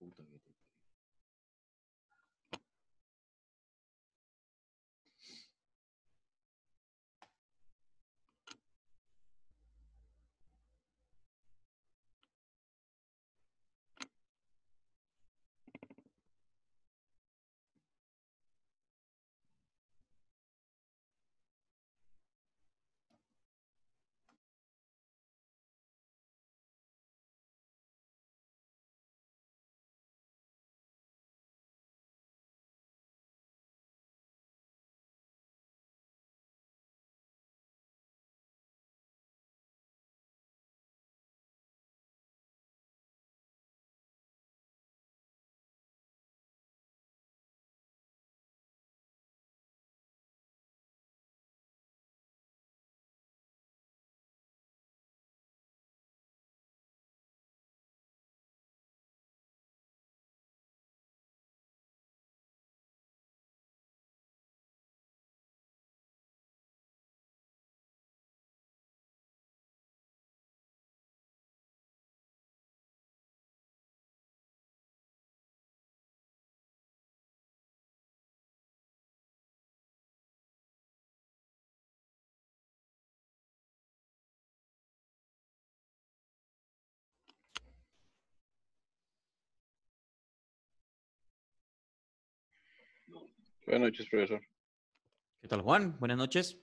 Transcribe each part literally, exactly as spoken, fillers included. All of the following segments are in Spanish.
Buenas noches, profesor. ¿Qué tal, Juan? Buenas noches.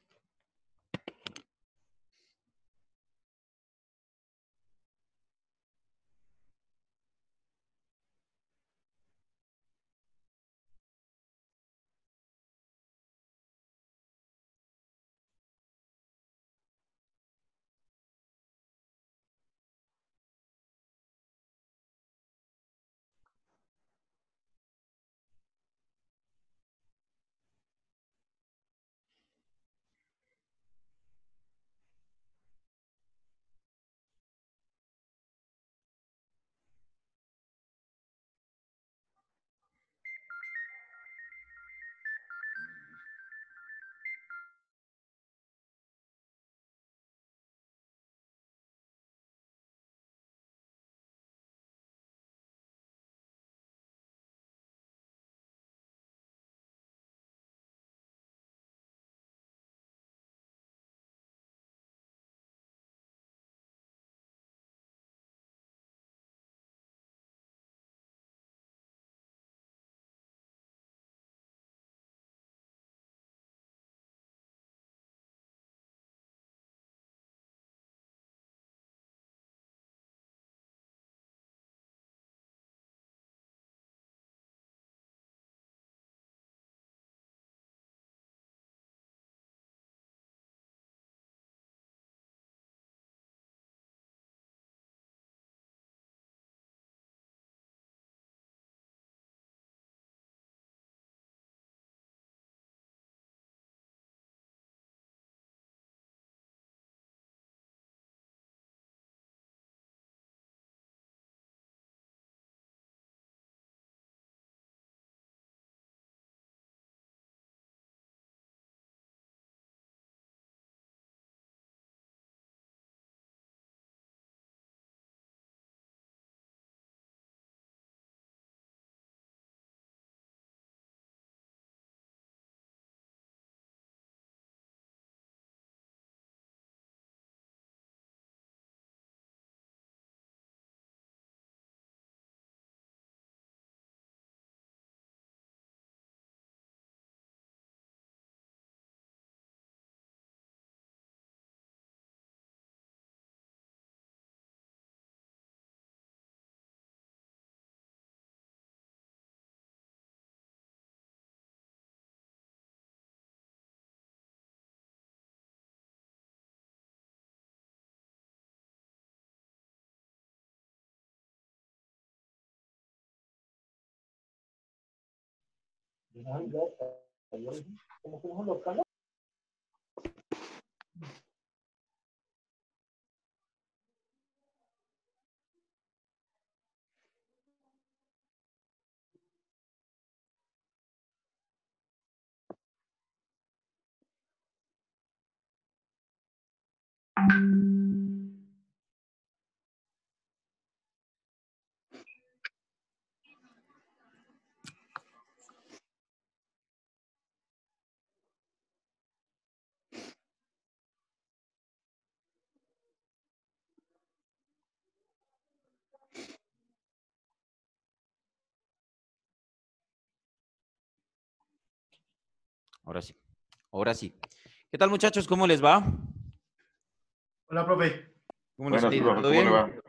Ahora sí. Ahora sí. ¿Qué tal, muchachos? ¿Cómo les va? Hola, profe. ¿Cómo les ha Buenas, ido? profe, ¿Todo ¿cómo le bien? va?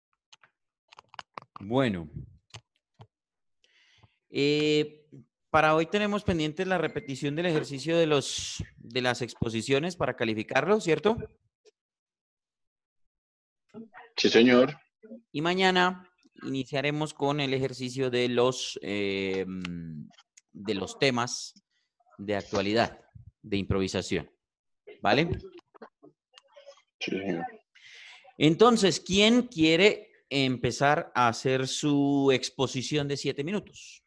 Bueno. Eh, para hoy tenemos pendiente la repetición del ejercicio de, los, de las exposiciones para calificarlo, ¿cierto? Sí, señor. Y mañana iniciaremos con el ejercicio de los, eh, de los temas de actualidad, de improvisación. ¿Vale? Sí, señor. Entonces, ¿quién quiere empezar a hacer su exposición de siete minutos?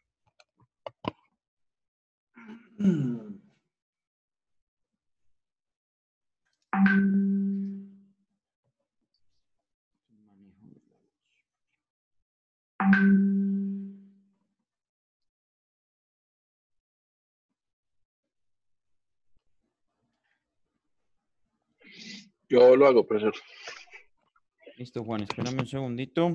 Yo lo hago, profesor. Listo, Juan, espérame un segundito.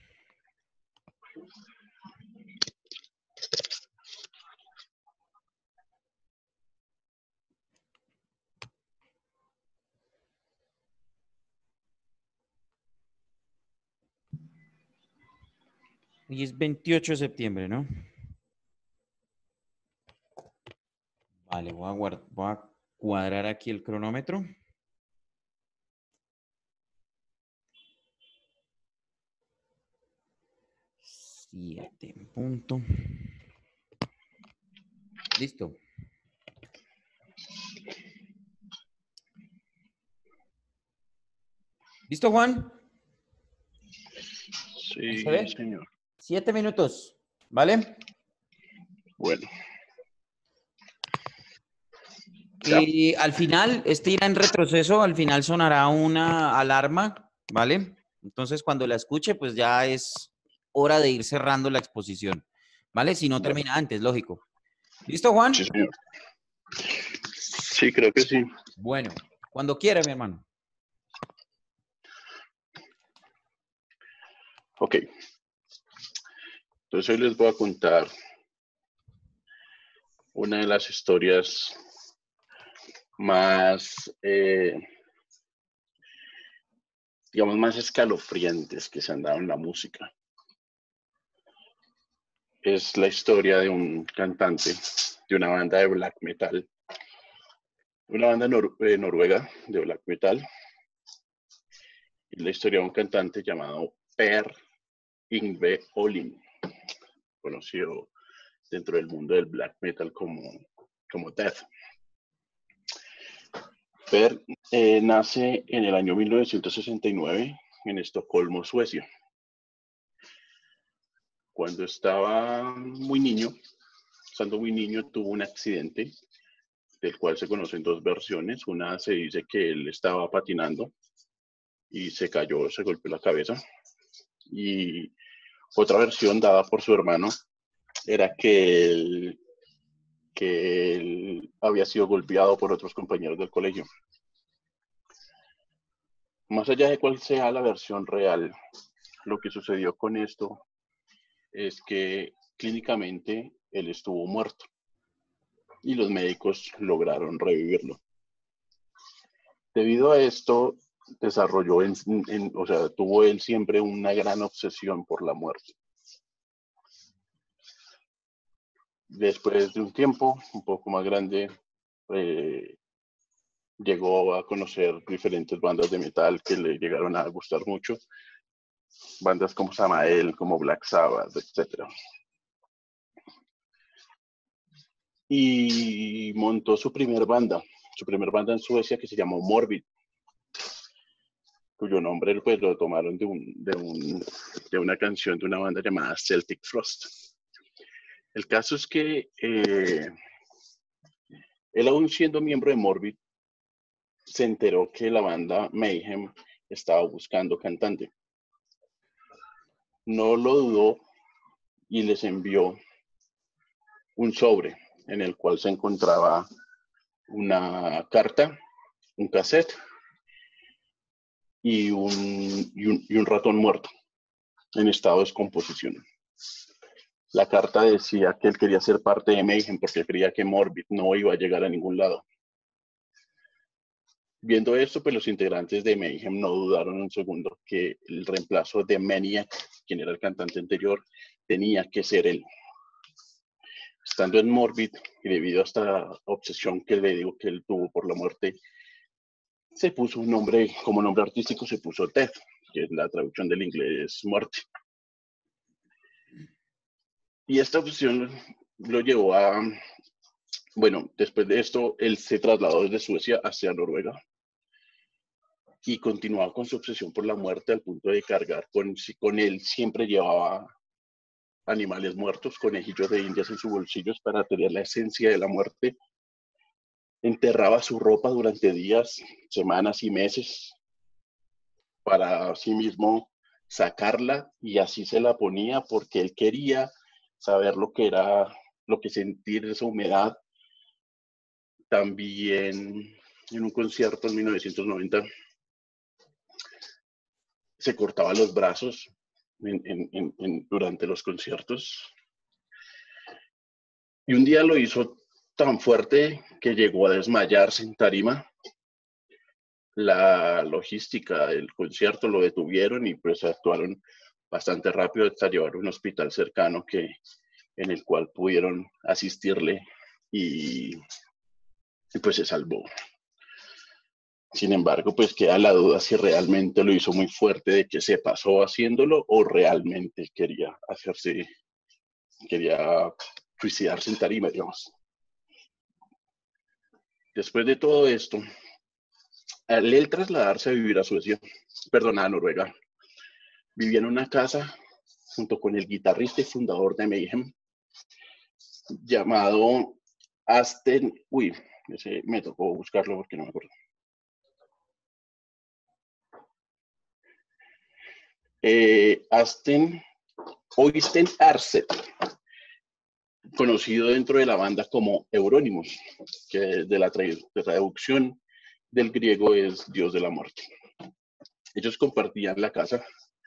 Hoy es veintiocho de septiembre, ¿no? Vale, voy a, guard- voy a cuadrar aquí el cronómetro. Siete en punto. Listo. ¿Listo, Juan? Ahí Sí, se ve. señor. Siete minutos, ¿vale? Bueno. Ya. Y al final, este irá en retroceso, al final sonará una alarma, ¿vale? Entonces, cuando la escuche, pues ya es hora de ir cerrando la exposición, ¿vale? Si no Bueno. termina antes, lógico. ¿Listo, Sí, Juan? señor. Sí, creo que sí. Bueno, cuando quiera, mi hermano. Ok. Entonces hoy les voy a contar una de las historias más, eh, digamos, más escalofriantes que se han dado en la música. Es la historia de un cantante de una banda de black metal, una banda nor eh, noruega de black metal. Es la historia de un cantante llamado Per Yngve Olim, conocido dentro del mundo del black metal como, como Death. Per eh, nace en el año mil novecientos sesenta y nueve en Estocolmo, Suecia. Cuando estaba muy niño, estando muy niño, tuvo un accidente del cual se conocen dos versiones. Una se dice que él estaba patinando y se cayó, se golpeó la cabeza. Y otra versión dada por su hermano era que él, que él había sido golpeado por otros compañeros del colegio. Más allá de cuál sea la versión real, lo que sucedió con esto es que clínicamente él estuvo muerto y los médicos lograron revivirlo. Debido a esto, desarrolló, en, en, o sea, tuvo él siempre una gran obsesión por la muerte. Después de un tiempo un poco más grande, eh, llegó a conocer diferentes bandas de metal que le llegaron a gustar mucho. Bandas como Samael, como Black Sabbath, etcétera. Y montó su primer banda, su primer banda en Suecia que se llamó Morbid, cuyo nombre pues lo tomaron de, un, de, un, de una canción de una banda llamada Celtic Frost. El caso es que eh, él, aún siendo miembro de Morbid, se enteró que la banda Mayhem estaba buscando cantante. No lo dudó y les envió un sobre en el cual se encontraba una carta, un cassette y un, y un, y un ratón muerto en estado de descomposición. La carta decía que él quería ser parte de Mayhem porque creía que Morbid no iba a llegar a ningún lado. Viendo esto, pues los integrantes de Mayhem no dudaron un segundo que el reemplazo de Maniac, quien era el cantante anterior, tenía que ser él. Estando en Morbid, y debido a esta obsesión que le digo que él tuvo por la muerte, se puso un nombre, como nombre artístico se puso Death, que es la traducción del inglés muerte. Y esta obsesión lo llevó a, bueno, después de esto, él se trasladó desde Suecia hacia Noruega y continuaba con su obsesión por la muerte al punto de cargar con, con él, siempre llevaba animales muertos, conejillos de indias en sus bolsillos para tener la esencia de la muerte. Enterraba su ropa durante días, semanas y meses para sí mismo sacarla y así se la ponía porque él quería saber lo que era, lo que sentir esa humedad. También en un concierto en mil novecientos noventa se cortaba los brazos en, en, en, durante los conciertos. Y un día lo hizo tan fuerte que llegó a desmayarse en tarima. La logística del concierto lo detuvieron y pues actuaron bastante rápido hasta llevar a un hospital cercano que, en el cual pudieron asistirle y, y pues se salvó. Sin embargo, pues queda la duda si realmente lo hizo muy fuerte de que se pasó haciéndolo o realmente quería hacerse, quería suicidarse en tarima, digamos. Después de todo esto, al él trasladarse a vivir a Suecia, perdón, a Noruega, vivía en una casa junto con el guitarrista y fundador de Mayhem, llamado Asten, uy, ese me tocó buscarlo porque no me acuerdo. Eh, Asten Oystein Aarseth, conocido dentro de la banda como Euronymous, que de la traducción del griego es Dios de la muerte. Ellos compartían la casa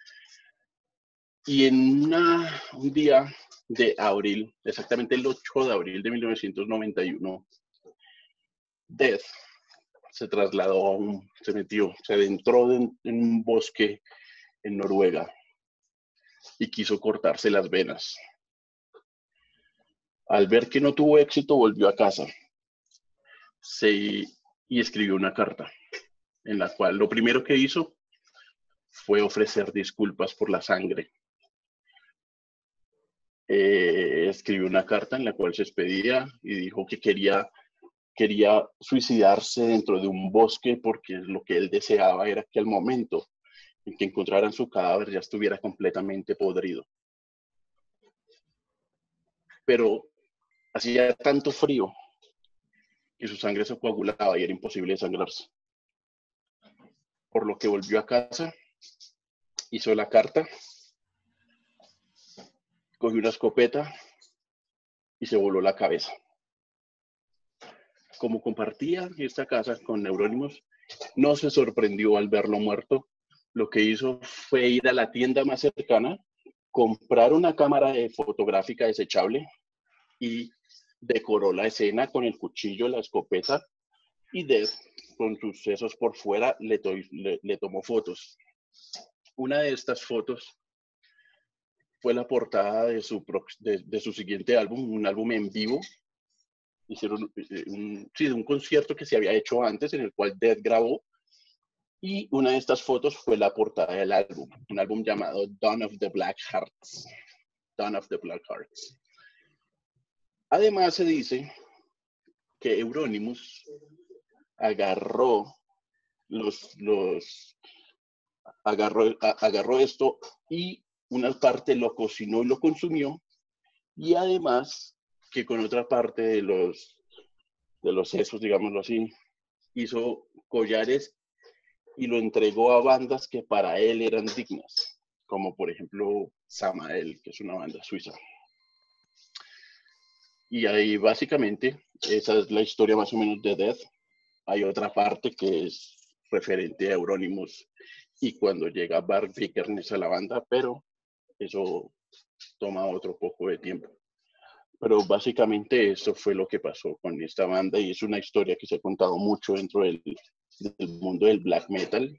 y en una, un día de abril, exactamente el ocho de abril de mil novecientos noventa y uno, Death se trasladó a un, se metió, se adentró en, en un bosque en Noruega y quiso cortarse las venas. Al ver que no tuvo éxito, volvió a casa se, y escribió una carta en la cual lo primero que hizo fue ofrecer disculpas por la sangre. Eh, escribió una carta en la cual se despedía y dijo que quería, quería suicidarse dentro de un bosque porque lo que él deseaba era que al momento en que encontraran su cadáver ya estuviera completamente podrido. Pero hacía tanto frío que su sangre se coagulaba y era imposible desangrarse. Por lo que volvió a casa, hizo la carta, cogió una escopeta y se voló la cabeza. Como compartía esta casa con Euronymous, no se sorprendió al verlo muerto. Lo que hizo fue ir a la tienda más cercana, comprar una cámara de fotográfica desechable y decoró la escena con el cuchillo, la escopeta, y Death, con sus sesos por fuera, le, to le, le tomó fotos. Una de estas fotos fue la portada de su, de, de su siguiente álbum, un álbum en vivo. Hicieron un, sí, un concierto que se había hecho antes, en el cual Death grabó, y una de estas fotos fue la portada del álbum, un álbum llamado Dawn of the Black Hearts. Dawn of the Black Hearts. Además se dice que Euronymous agarró los, los agarró, a, agarró esto y una parte lo cocinó y lo consumió, y además que con otra parte de los de los sesos, digámoslo así, hizo collares y lo entregó a bandas que para él eran dignas, como por ejemplo Samael, que es una banda suiza. Y ahí básicamente esa es la historia más o menos de Death. Hay otra parte que es referente a Euronymous y cuando llega Bart Vikernes a la banda, pero eso toma otro poco de tiempo. Pero básicamente eso fue lo que pasó con esta banda y es una historia que se ha contado mucho dentro del, del mundo del black metal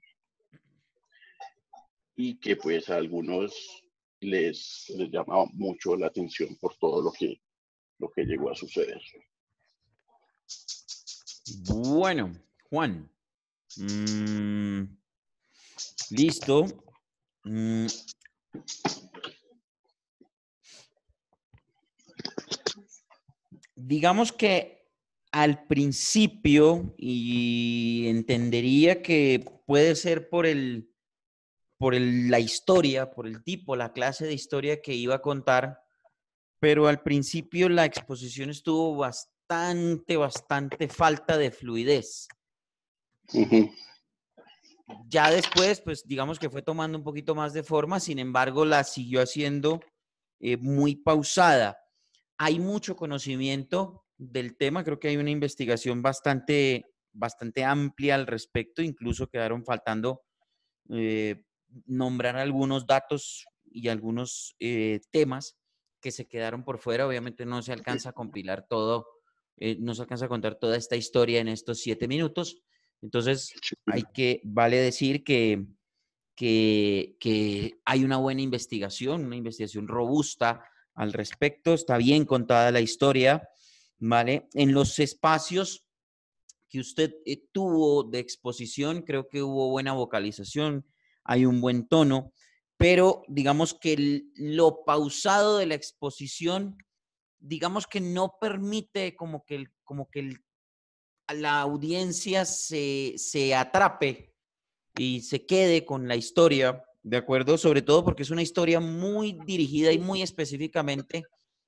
y que pues a algunos les, les llama mucho la atención por todo lo que, lo que llegó a suceder. Bueno, Juan. Mm, listo. Mm. Digamos que al principio, y entendería que puede ser por el, por el, la historia, por el tipo, la clase de historia que iba a contar, pero al principio la exposición estuvo bastante, bastante falta de fluidez. Uh-huh. Ya después, pues digamos que fue tomando un poquito más de forma, sin embargo, la siguió haciendo eh, muy pausada. Hay mucho conocimiento del tema, creo que hay una investigación bastante, bastante amplia al respecto, incluso quedaron faltando eh, nombrar algunos datos y algunos eh, temas que se quedaron por fuera. Obviamente no se alcanza a compilar todo, eh, no se alcanza a contar toda esta historia en estos siete minutos. Entonces, hay que, vale decir que, que, que hay una buena investigación, una investigación robusta al respecto, está bien contada la historia, ¿vale? En los espacios que usted eh, tuvo de exposición, creo que hubo buena vocalización, hay un buen tono, pero digamos que el, lo pausado de la exposición, digamos que no permite como que, el, como que el, la audiencia se, se atrape y se quede con la historia, ¿de acuerdo? Sobre todo porque es una historia muy dirigida y muy específicamente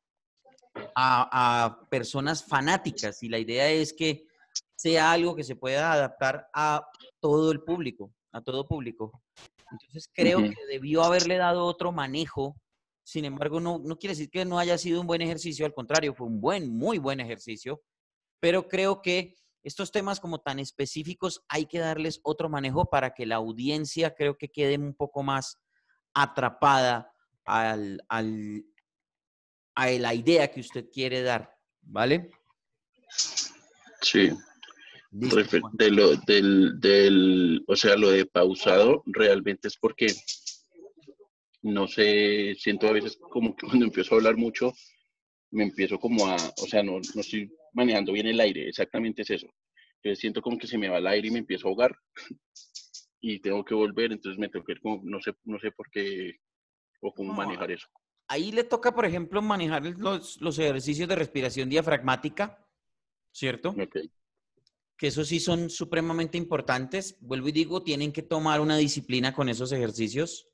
a, a personas fanáticas y la idea es que sea algo que se pueda adaptar a todo el público, a todo público. Entonces creo Uh-huh. que debió haberle dado otro manejo. Sin embargo, no, no quiere decir que no haya sido un buen ejercicio, al contrario, fue un buen, muy buen ejercicio, pero creo que estos temas como tan específicos hay que darles otro manejo para que la audiencia creo que quede un poco más atrapada al, al, a la idea que usted quiere dar, ¿vale? Sí. Listo, Refer- Juan. de lo, del, del, o sea, lo de pausado realmente es porque, no sé, siento a veces como que cuando empiezo a hablar mucho, me empiezo como a, o sea, no, no estoy manejando bien el aire, exactamente es eso. Yo siento como que se me va el aire y me empiezo a ahogar y tengo que volver, entonces me tengo que ir como, no sé, no sé por qué o cómo No, manejar eso. ahí le toca, por ejemplo, manejar los, los ejercicios de respiración diafragmática, ¿cierto? Ok. Que esos sí son supremamente importantes. Vuelvo y digo, tienen que tomar una disciplina con esos ejercicios,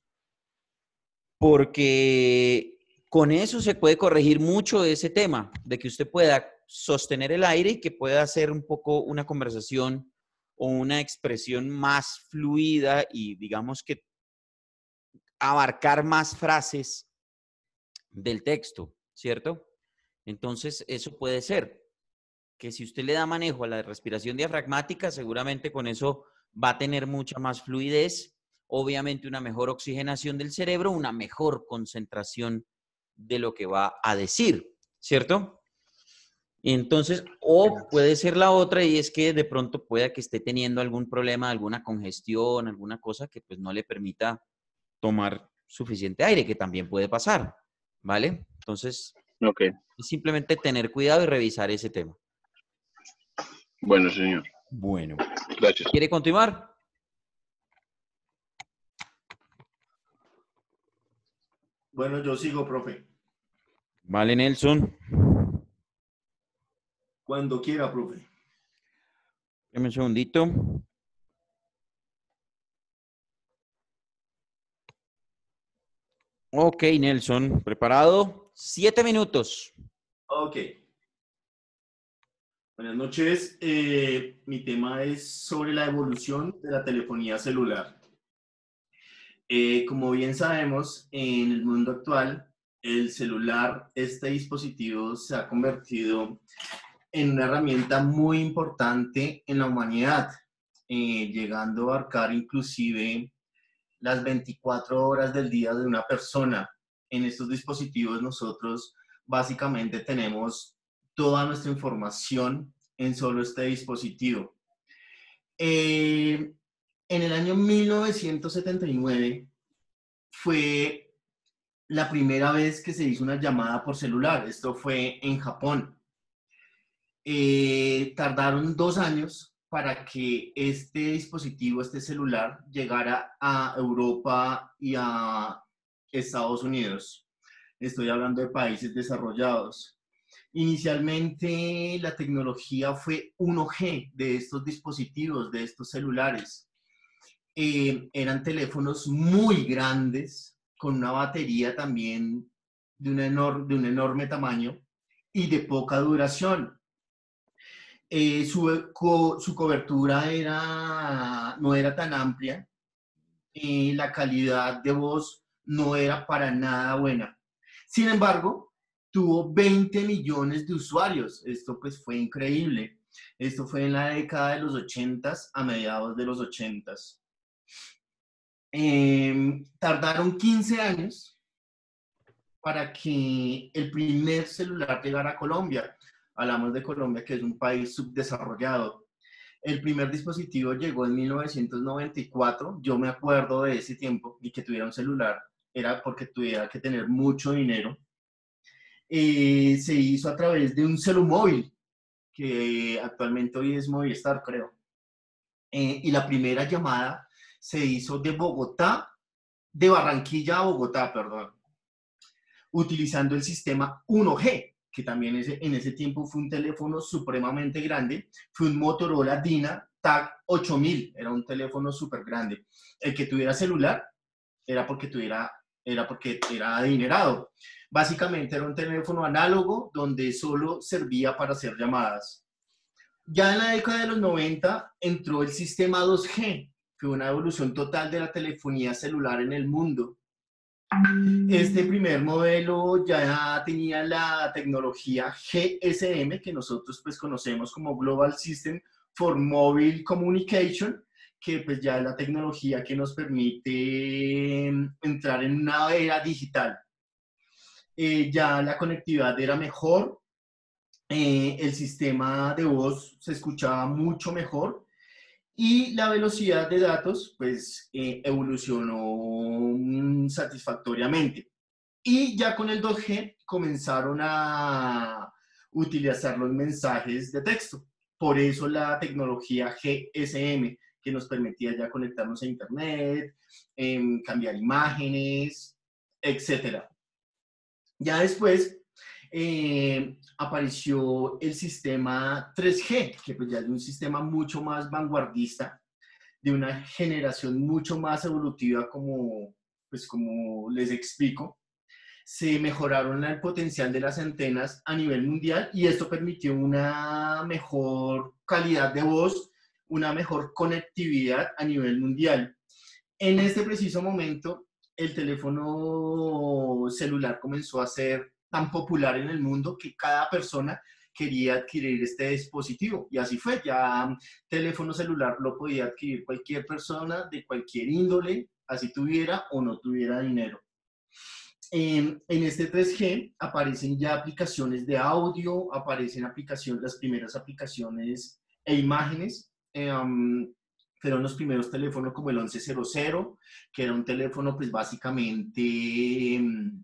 porque con eso se puede corregir mucho ese tema, de que usted pueda sostener el aire y que pueda hacer un poco una conversación o una expresión más fluida y digamos que abarcar más frases del texto, ¿cierto? Entonces, eso puede ser que si usted le da manejo a la respiración diafragmática, seguramente con eso va a tener mucha más fluidez, obviamente una mejor oxigenación del cerebro, una mejor concentración de lo que va a decir, ¿cierto? Entonces, o puede ser la otra y es que de pronto pueda que esté teniendo algún problema, alguna congestión, alguna cosa que pues no le permita tomar suficiente aire, que también puede pasar, ¿vale? Entonces, Ok. simplemente tener cuidado y revisar ese tema. Bueno, señor. Bueno. Gracias. ¿Quiere continuar? Bueno, yo sigo, profe. Vale, Nelson. Cuando quiera, profe. Dame un segundito. Ok, Nelson. ¿Preparado? Siete minutos. Ok. Buenas noches. Eh, mi tema es sobre la evolución de la telefonía celular. Eh, como bien sabemos, en el mundo actual, el celular, este dispositivo se ha convertido en una herramienta muy importante en la humanidad, eh, llegando a abarcar inclusive las veinticuatro horas del día de una persona. en estos dispositivos nosotros básicamente tenemos toda nuestra información en solo este dispositivo. Eh, en el año mil novecientos setenta y nueve fue la primera vez que se hizo una llamada por celular. Esto fue en Japón. Eh, tardaron dos años para que este dispositivo, este celular, llegara a Europa y a Estados Unidos. Estoy hablando de países desarrollados. Inicialmente la tecnología fue uno G de estos dispositivos, de estos celulares. Eh, eran teléfonos muy grandes, con una batería también de un, enor de un enorme tamaño y de poca duración. Eh, su, co su cobertura era, no era tan amplia, y la calidad de voz no era para nada buena. Sin embargo, tuvo veinte millones de usuarios. Esto pues fue increíble. Esto fue en la década de los ochentas, a mediados de los ochentas. Eh, tardaron quince años para que el primer celular llegara a Colombia. Hablamos de Colombia, que es un país subdesarrollado. El primer dispositivo llegó en mil novecientos noventa y cuatro. Yo me acuerdo de ese tiempo, y que tuviera un celular era porque tuviera que tener mucho dinero. Eh, se hizo a través de un celumóvil, que actualmente hoy es Movistar, creo. Eh, y la primera llamada se hizo de Bogotá, de Barranquilla a Bogotá, perdón, utilizando el sistema uno G, que también ese, en ese tiempo fue un teléfono supremamente grande. Fue un Motorola Dina TAC ocho mil, era un teléfono súper grande. El que tuviera celular era porque, tuviera, era porque era adinerado. Básicamente era un teléfono análogo donde solo servía para hacer llamadas. Ya en la década de los noventa entró el sistema dos G, fue una evolución total de la telefonía celular en el mundo. Este primer modelo ya tenía la tecnología G S M, que nosotros pues conocemos como Global System for Mobile Communication, que pues ya es la tecnología que nos permite entrar en una era digital. Eh, ya la conectividad era mejor, eh, el sistema de voz se escuchaba mucho mejor, y la velocidad de datos, pues, eh, evolucionó mm, satisfactoriamente. Y ya con el dos G comenzaron a utilizar los mensajes de texto. Por eso la tecnología G S M, que nos permitía ya conectarnos a Internet, eh, cambiar imágenes, etcétera. Ya después eh, apareció el sistema tres G, que pues ya es un sistema mucho más vanguardista, de una generación mucho más evolutiva, como, pues como les explico. Se mejoraron el potencial de las antenas a nivel mundial y esto permitió una mejor calidad de voz, una mejor conectividad a nivel mundial. En este preciso momento, el teléfono celular comenzó a ser tan popular en el mundo que cada persona quería adquirir este dispositivo. Y así fue, ya teléfono celular lo podía adquirir cualquier persona de cualquier índole, así tuviera o no tuviera dinero. En, en este tres G aparecen ya aplicaciones de audio, aparecen aplicaciones, las primeras aplicaciones e imágenes. Eh, um, fueron los primeros teléfonos como el once cero cero, que era un teléfono pues básicamente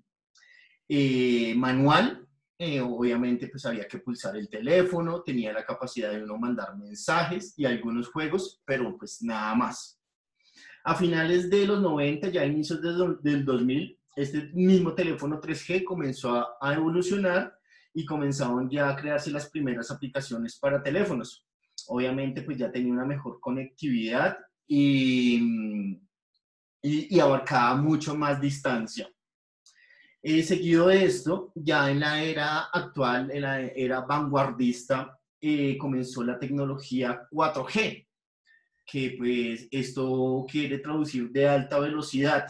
eh, manual. Eh, obviamente pues había que pulsar el teléfono, tenía la capacidad de uno mandar mensajes y algunos juegos, pero pues nada más. A finales de los noventa, ya a inicios del, del dos mil, este mismo teléfono tres G comenzó a, a evolucionar y comenzaron ya a crearse las primeras aplicaciones para teléfonos. Obviamente pues ya tenía una mejor conectividad y, y, y abarcaba mucho más distancia. Eh, seguido de esto, ya en la era actual, en la era vanguardista, eh, comenzó la tecnología cuatro G, que pues esto quiere traducir de alta velocidad.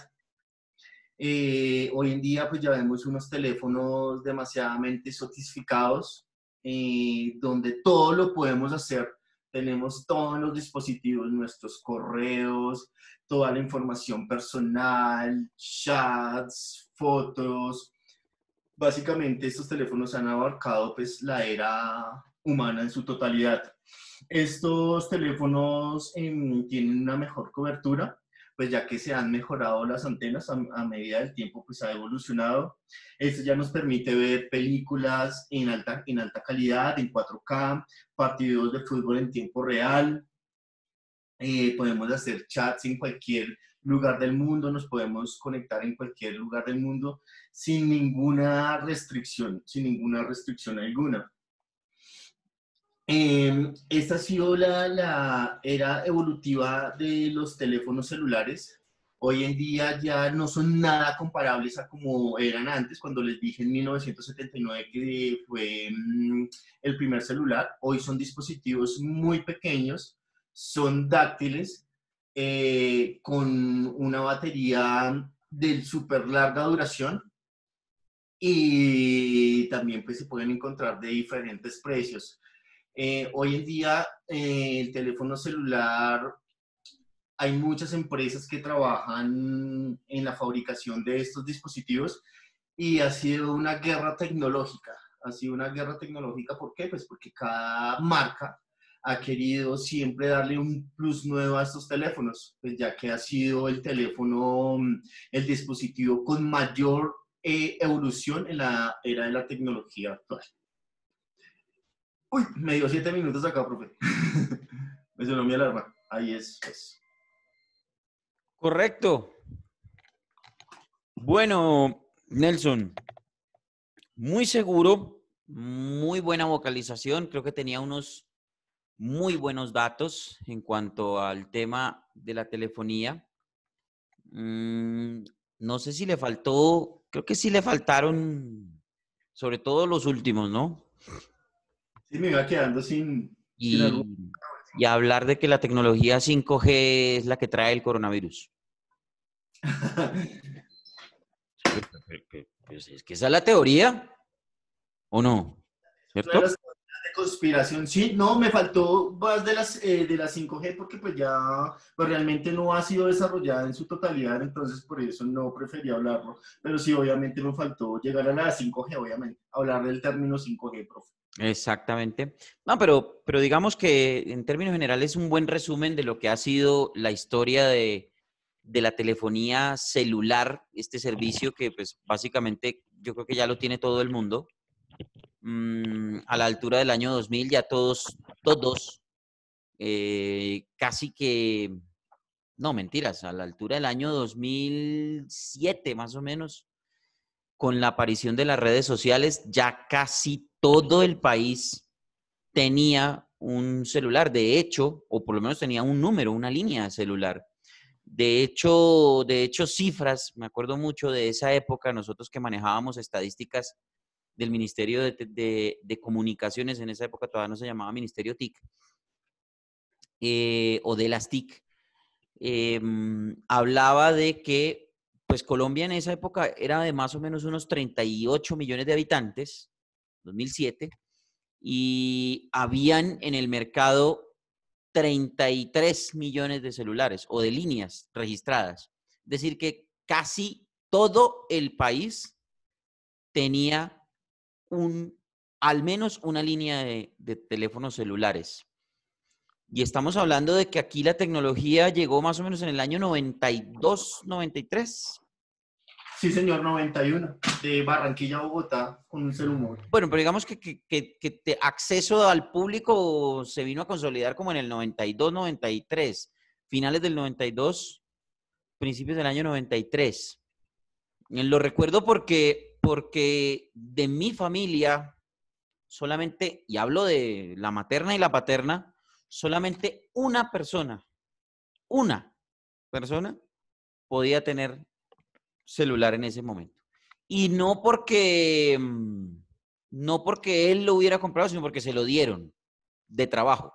Eh, hoy en día pues ya vemos unos teléfonos demasiadamente sofisticados, eh, donde todo lo podemos hacer Tenemos todos los dispositivos, nuestros correos, toda la información personal, chats, fotos. Básicamente estos teléfonos han abarcado pues, la era humana en su totalidad. Estos teléfonos eh, tienen una mejor cobertura, pues ya que se han mejorado las antenas a, a medida del tiempo, pues ha evolucionado. Esto ya nos permite ver películas en alta, en alta calidad, en cuatro K, partidos de fútbol en tiempo real. Eh, podemos hacer chats en cualquier lugar del mundo, nos podemos conectar en cualquier lugar del mundo sin ninguna restricción, sin ninguna restricción alguna. Eh, esta ha sido la, la era evolutiva de los teléfonos celulares. Hoy en día ya no son nada comparables a como eran antes, cuando les dije en mil novecientos setenta y nueve que fue mmm, el primer celular. Hoy son dispositivos muy pequeños, son dáctiles, eh, con una batería de súper larga duración, y también pues, se pueden encontrar de diferentes precios. Eh, hoy en día, eh, el teléfono celular, hay muchas empresas que trabajan en la fabricación de estos dispositivos y ha sido una guerra tecnológica. Ha sido una guerra tecnológica, ¿por qué? Pues porque cada marca ha querido siempre darle un plus nuevo a estos teléfonos, pues ya que ha sido el teléfono, el dispositivo con mayor eh, evolución en la era de la tecnología actual. Uy, me dio siete minutos acá, profe. Me sonó mi alarma. Ahí es. Pues. Correcto. Bueno, Nelson, muy seguro, muy buena vocalización. Creo que tenía unos muy buenos datos en cuanto al tema de la telefonía. Mm, no sé si le faltó, creo que sí le faltaron, sobre todo los últimos, ¿no? Sí, me iba quedando sin, y, sin algún... y hablar de que la tecnología cinco G es la que trae el coronavirus. Pues es que esa es la teoría, ¿o no? ¿Cierto? De conspiración, sí, no, me faltó más de las, eh, de las cinco G porque pues ya pues realmente no ha sido desarrollada en su totalidad, entonces por eso no prefería hablarlo, pero sí, obviamente me faltó llegar a la cinco G, obviamente, hablar del término cinco G, profe. Exactamente. No, pero, pero digamos que en términos generales es un buen resumen de lo que ha sido la historia de, de la telefonía celular, este servicio que pues básicamente yo creo que ya lo tiene todo el mundo. Mm, a la altura del año dos mil ya todos, todos, eh, casi que, no, mentiras, a la altura del año dos mil siete más o menos, con la aparición de las redes sociales, ya casi todo el país tenía un celular, de hecho, o por lo menos tenía un número, una línea de celular. De hecho, de hecho, cifras, me acuerdo mucho de esa época, nosotros que manejábamos estadísticas del Ministerio de, de, de Comunicaciones, en esa época todavía no se llamaba Ministerio T I C, eh, o de las T I C, eh, hablaba de que pues Colombia en esa época era de más o menos unos treinta y ocho millones de habitantes, dos mil siete, y habían en el mercado treinta y tres millones de celulares o de líneas registradas. Es decir, que casi todo el país tenía un, al menos una línea de, de teléfonos celulares. Y estamos hablando de que aquí la tecnología llegó más o menos en el año noventa y dos, noventa y tres. Sí, señor, noventa y uno, de Barranquilla a Bogotá, con un celular. Bueno, pero digamos que, que, que, que te, acceso al público se vino a consolidar como en el noventa y dos, noventa y tres, finales del noventa y dos, principios del año noventa y tres. Lo recuerdo porque, porque de mi familia, solamente, y hablo de la materna y la paterna, solamente una persona, una persona podía tener celular en ese momento. Y no porque, no porque él lo hubiera comprado, sino porque se lo dieron de trabajo.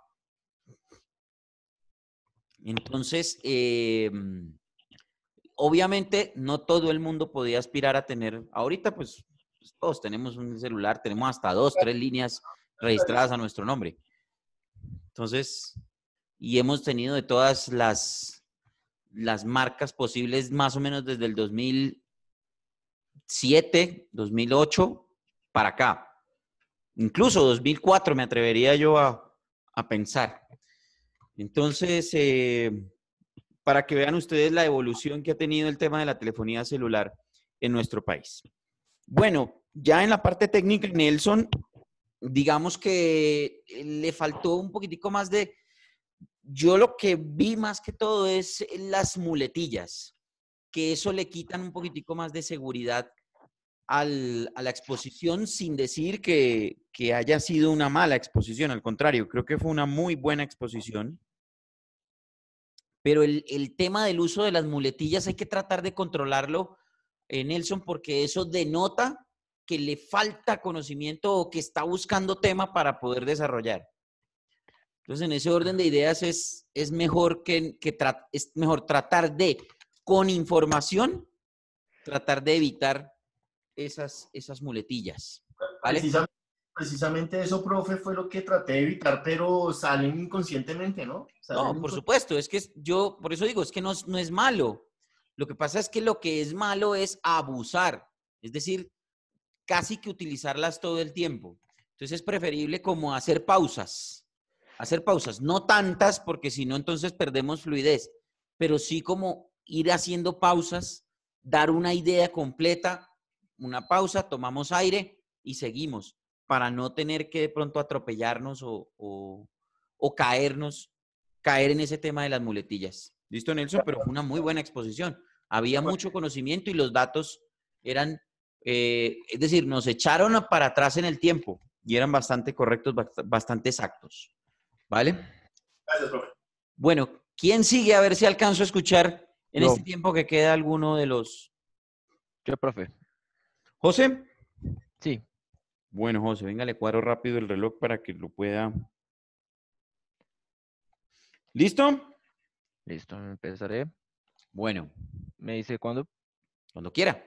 Entonces, eh, obviamente no todo el mundo podía aspirar a tener, ahorita pues todos tenemos un celular, tenemos hasta dos, tres líneas registradas a nuestro nombre. Entonces, y hemos tenido de todas las, las marcas posibles más o menos desde el dos mil siete, dos mil ocho para acá. Incluso dos mil cuatro me atrevería yo a, a pensar. Entonces, eh, para que vean ustedes la evolución que ha tenido el tema de la telefonía celular en nuestro país. Bueno, ya en la parte técnica, Nelson, digamos que le faltó un poquitico más de... Yo lo que vi más que todo es las muletillas, que eso le quitan un poquitico más de seguridad al, a la exposición, sin decir que, que haya sido una mala exposición. Al contrario, creo que fue una muy buena exposición. Pero el, el tema del uso de las muletillas hay que tratar de controlarlo, eh, Nelson, porque eso denota que le falta conocimiento o que está buscando tema para poder desarrollar. Entonces, en ese orden de ideas es, es, mejor, que, que tra es mejor tratar de, con información, tratar de evitar esas, esas muletillas. ¿Vale? Precisamente, precisamente eso, profe, fue lo que traté de evitar, pero salen inconscientemente, ¿no? Salen No, por inconscientemente. supuesto, es que yo, por eso digo, es que no, no es malo. Lo que pasa es que lo que es malo es abusar, es decir, casi que utilizarlas todo el tiempo. Entonces es preferible como hacer pausas, hacer pausas, no tantas porque si no entonces perdemos fluidez, pero sí como ir haciendo pausas, dar una idea completa, una pausa, tomamos aire y seguimos para no tener que de pronto atropellarnos o, o, o caernos, caer en ese tema de las muletillas. ¿Listo, Nelson? Pero fue una muy buena exposición. Había mucho conocimiento y los datos eran, eh, es decir, nos echaron para atrás en el tiempo y eran bastante correctos, bastante exactos. ¿Vale? Gracias, profe. Bueno, ¿quién sigue? A ver si alcanzo a escuchar en Yo. este tiempo que queda alguno de los... Yo, profe. ¿José? Sí. Bueno, José, venga, le cuadro rápido el reloj para que lo pueda... ¿Listo? Listo, empezaré. Bueno. ¿Me dice cuándo? Cuando quiera.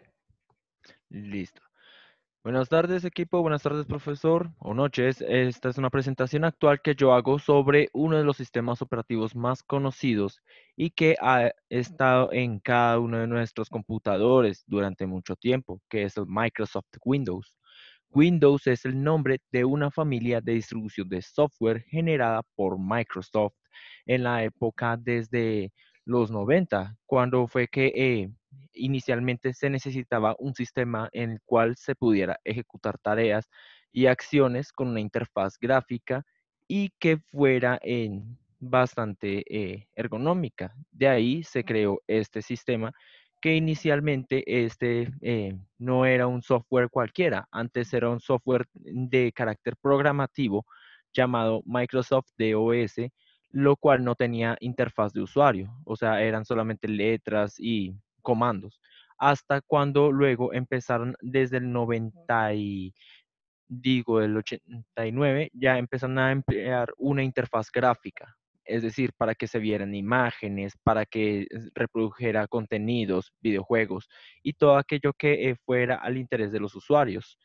Listo. Buenas tardes, equipo. Buenas tardes, profesor. O noches. Esta es una presentación actual que yo hago sobre uno de los sistemas operativos más conocidos y que ha estado en cada uno de nuestros computadores durante mucho tiempo, que es el Microsoft Windows. Windows es el nombre de una familia de distribución de software generada por Microsoft en la época desde los noventa, cuando fue que eh, inicialmente se necesitaba un sistema en el cual se pudiera ejecutar tareas y acciones con una interfaz gráfica y que fuera en bastante eh, ergonómica. De ahí se creó este sistema que inicialmente este eh, no era un software cualquiera, antes era un software de carácter programativo llamado Microsoft DOS, lo cual no tenía interfaz de usuario, o sea, eran solamente letras y comandos, hasta cuando luego empezaron desde el noventa y, digo, el ochenta y nueve, ya empezaron a emplear una interfaz gráfica, es decir, para que se vieran imágenes, para que reprodujera contenidos, videojuegos y todo aquello que eh, fuera al interés de los usuarios.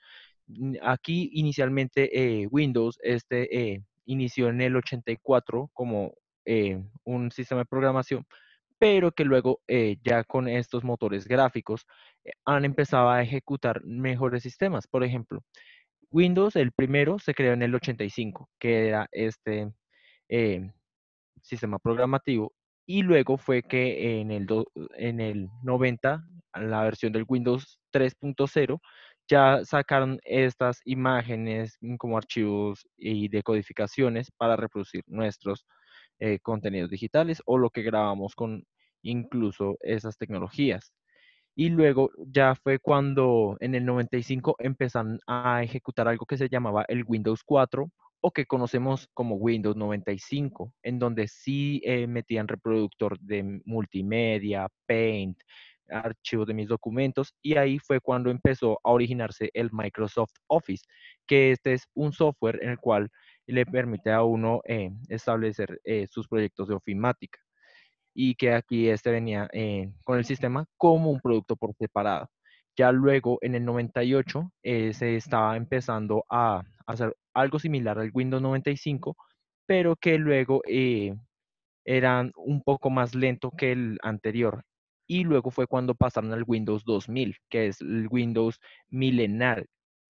Aquí inicialmente eh, Windows este, eh, inició en el ochenta y cuatro como eh, un sistema de programación, pero que luego eh, ya con estos motores gráficos eh, han empezado a ejecutar mejores sistemas. Por ejemplo, Windows, el primero, se creó en el ochenta y cinco, que era este eh, sistema programativo, y luego fue que en el, do, en el noventa, la versión del Windows tres punto cero, ya sacaron estas imágenes como archivos y decodificaciones para reproducir nuestros eh, contenidos digitales o lo que grabamos con incluso esas tecnologías. Y luego ya fue cuando en el noventa y cinco empezaron a ejecutar algo que se llamaba el Windows cuatro o que conocemos como Windows noventa y cinco, en donde sí eh, metían reproductor de multimedia, Paint, archivos de mis documentos, y ahí fue cuando empezó a originarse el Microsoft Office, que este es un software en el cual le permite a uno eh, establecer eh, sus proyectos de ofimática, y que aquí este venía eh, con el sistema como un producto por separado. Ya luego en el noventa y ocho eh, se estaba empezando a hacer algo similar al Windows noventa y cinco, pero que luego eh, eran un poco más lento que el anterior. Y luego fue cuando pasaron al Windows dos mil, que es el Windows Millennial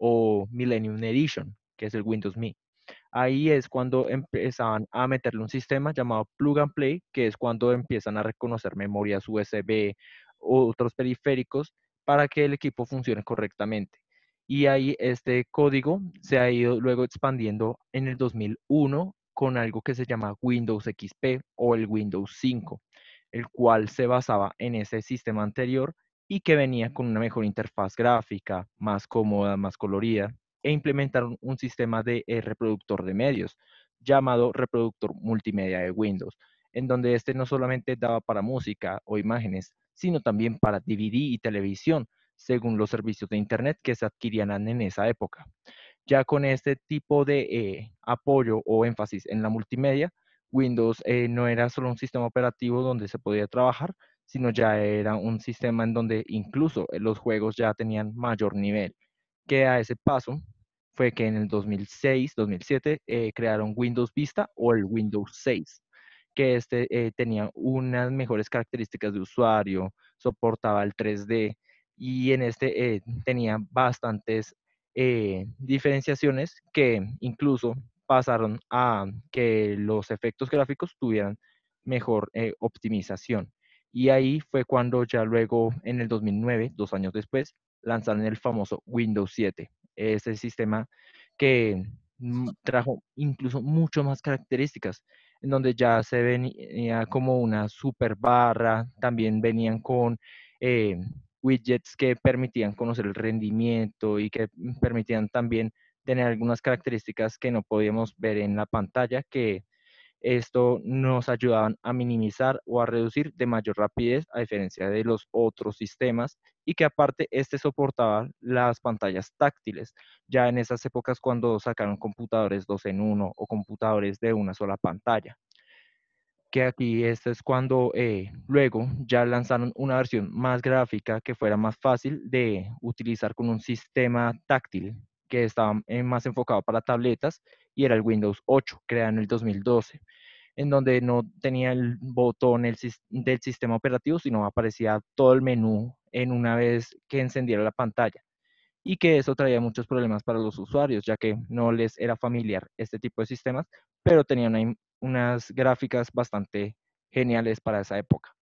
o Millennium Edition, que es el Windows Me. Ahí es cuando empezaban a meterle un sistema llamado Plug and Play, que es cuando empiezan a reconocer memorias U S B u otros periféricos para que el equipo funcione correctamente. Y ahí este código se ha ido luego expandiendo en el dos mil uno con algo que se llama Windows X P o el Windows cinco, el cual se basaba en ese sistema anterior y que venía con una mejor interfaz gráfica, más cómoda, más colorida, e implementaron un sistema de eh, reproductor de medios llamado reproductor multimedia de Windows, en donde este no solamente daba para música o imágenes, sino también para D V D y televisión, según los servicios de Internet que se adquirían en esa época. Ya con este tipo de eh, apoyo o énfasis en la multimedia, Windows eh, no era solo un sistema operativo donde se podía trabajar, sino ya era un sistema en donde incluso eh, los juegos ya tenían mayor nivel, que a ese paso fue que en el dos mil seis, dos mil siete eh, crearon Windows Vista o el Windows seis, que este eh, tenía unas mejores características de usuario, soportaba el tres D y en este eh, tenía bastantes eh, diferenciaciones que incluso pasaron a que los efectos gráficos tuvieran mejor eh, optimización. Y ahí fue cuando ya luego en el dos mil nueve, dos años después, lanzaron el famoso Windows siete, ese sistema que mm, trajo incluso mucho más características, en donde ya se venía como una super barra, también venían con eh, widgets que permitían conocer el rendimiento y que permitían también tener algunas características que no podíamos ver en la pantalla, que esto nos ayudaban a minimizar o a reducir de mayor rapidez a diferencia de los otros sistemas y que aparte este soportaba las pantallas táctiles, ya en esas épocas cuando sacaron computadores dos en uno o computadores de una sola pantalla, que aquí esto es cuando eh, luego ya lanzaron una versión más gráfica que fuera más fácil de utilizar con un sistema táctil que estaba eh, más enfocado para tabletas y era el Windows ocho, creado en el dos mil doce, en donde no tenía el botón el, del sistema operativo, sino aparecía todo el menú en una vez que encendiera la pantalla y que eso traía muchos problemas para los usuarios, ya que no les era familiar este tipo de sistemas, pero tenían una, unas gráficas bastante geniales para esa época.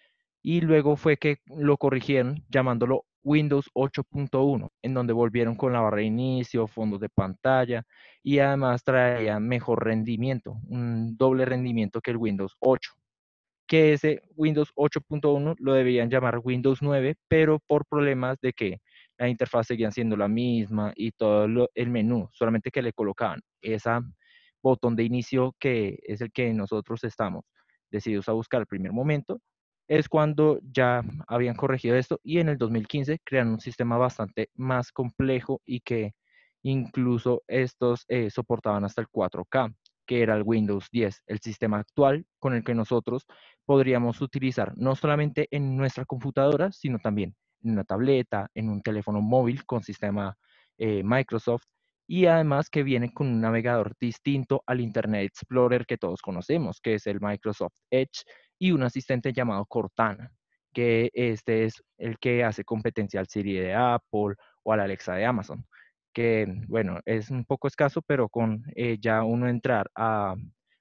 Y luego fue que lo corrigieron llamándolo Windows ocho punto uno, en donde volvieron con la barra de inicio, fondos de pantalla y además traía mejor rendimiento, un doble rendimiento que el Windows ocho, que ese Windows ocho punto uno lo debían llamar Windows nueve, pero por problemas de que la interfaz seguía siendo la misma y todo lo, el menú, solamente que le colocaban ese botón de inicio que es el que nosotros estamos decididos a buscar al primer momento, es cuando ya habían corregido esto y en el dos mil quince crearon un sistema bastante más complejo y que incluso estos eh, soportaban hasta el cuatro K, que era el Windows diez, el sistema actual con el que nosotros podríamos utilizar no solamente en nuestra computadora, sino también en una tableta, en un teléfono móvil con sistema eh, Microsoft, y además que viene con un navegador distinto al Internet Explorer que todos conocemos, que es el Microsoft Edge, y un asistente llamado Cortana, que este es el que hace competencia al Siri de Apple o al Alexa de Amazon, que bueno, es un poco escaso, pero con eh, ya uno entrar a,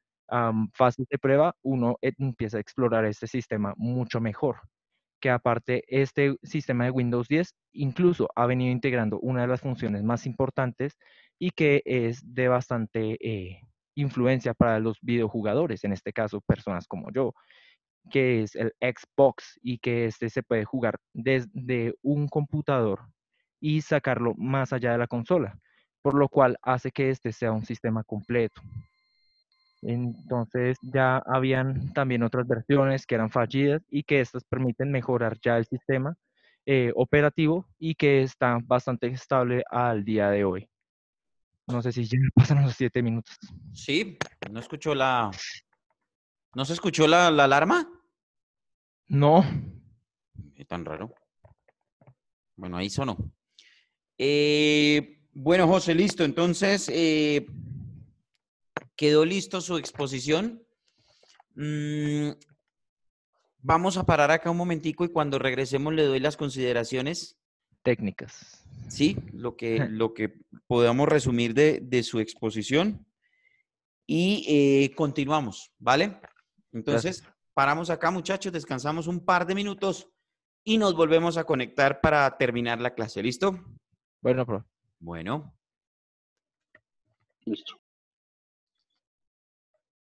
a fases de prueba, uno eh, empieza a explorar este sistema mucho mejor, que aparte este sistema de Windows diez incluso ha venido integrando una de las funciones más importantes y que es de bastante eh, influencia para los videojugadores, en este caso personas como yo, que es el Xbox y que este se puede jugar desde un computador y sacarlo más allá de la consola, por lo cual hace que este sea un sistema completo. Entonces ya habían también otras versiones que eran fallidas y que estas permiten mejorar ya el sistema eh, operativo y que está bastante estable al día de hoy. No sé si ya pasaron los siete minutos. Sí, no escuchó la... ¿No se escuchó la, la alarma? No. Es tan raro. Bueno, ahí sonó. Eh, bueno, José, listo. Entonces, eh, quedó listo su exposición. Mm, vamos a parar acá un momentico y cuando regresemos le doy las consideraciones. Técnicas. Sí, lo que, lo que podamos resumir de, de su exposición y eh, continuamos, ¿vale? Entonces, Gracias. paramos acá, muchachos, descansamos un par de minutos y nos volvemos a conectar para terminar la clase. ¿Listo? Bueno, profe. Bueno. Listo.